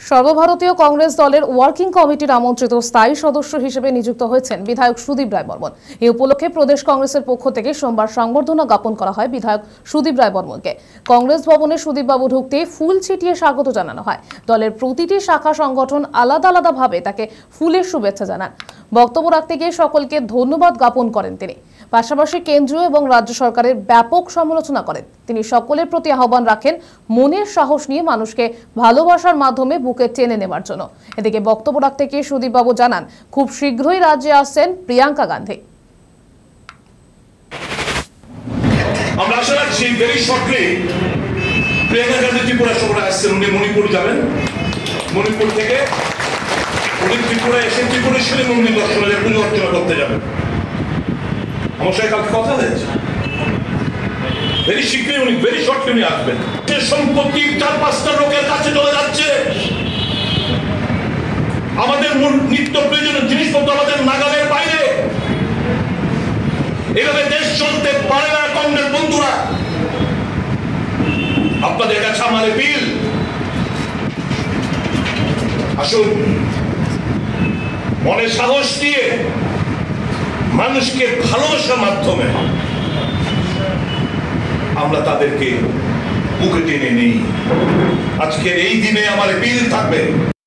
সর্বভারতীয় কংগ্রেস দলের ওয়ার্কিং কমিটির আমন্ত্রিত স্থায়ী সদস্য হিসেবে নিযুক্ত হয়েছেন বিধায়ক সুদীপ রায় বর্মন। এই উপলক্ষে প্রদেশ কংগ্রেসের পক্ষ থেকে সোমবার সংবর্ধনা জ্ঞাপন করা হয় বিধায়ক সুদীপ রায় বর্মনকে। কংগ্রেস ভবনে সুদীপবাবু ঢুকতে ফুল ছিটিয়ে স্বাগত জানানো হয়। দলের প্রতিটি শাখা সংগঠন আলাদা আলাদাভাবে তাকে ফুলের শুভেচ্ছা জানান। বক্তব্য রাখতে গিয়ে সকলকে ধন্যবাদ জ্ঞাপন করেন তিনি। পাশাপাশি কেন্দ্রীয় এবং রাজ্য সরকারের ব্যাপক সমালোচনা করেন। তিনি সকলের প্রতি আহ্বান রাখেন মনের সাহস নিয়ে মানুষকে ভালোবাসার মাধ্যমে বুকে টেনে নেওয়ার জন্য। এদিকে বক্তব্য রাখতে গিয়ে সুদীপবাবু জানান, খুব শীঘ্রই রাজ্যে আসছেন প্রিয়াঙ্কা গান্ধী। আমরা আশা রাখছি ভেরি শর্টলি প্রিয়াঙ্কা গান্ধী ত্রিপুরা সফরে আসছেন। উনি মণিপুর যাবেন। মণিপুর থেকে উনি ত্রিপুরা এসে ত্রিপুরেশ্বরী মন্দির দর্শনে পুজো অর্চনা করতে যাবেন। আমার সাথে কালকে কথা হয়েছে। ভেরি শীঘ্রই উনি ভেরি শর্টলি উনি আসবেন। সম্পত্তি 4-5টা লোকের কাছে চলে যাচ্ছে। আমাদের নিত্য প্রয়োজনীয় জিনিসপত্র আমাদের নাগালের বাইরে। এভাবে দেশ চলতে পারে না কংগ্রেস বন্ধুরা। আপনাদের কাছে আমার আপিল, আসুন মনে সাহস দিয়ে মানুষকে ভালোবাসার মাধ্যমে আমরা তাদেরকে বুকে টেনে নেই। আজকের এই দিনে আমার আপিল থাকবে।